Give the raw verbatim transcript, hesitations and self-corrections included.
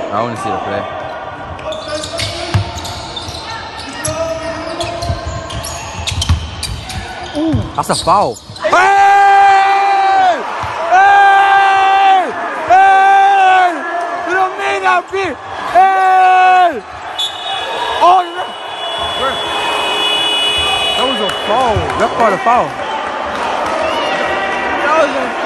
I want to see the play. Ooh, that's a foul. Hey! Hey! Hey! You don't mean that, bitch! Hey! Oh, that was a foul. That's called a foul. That was a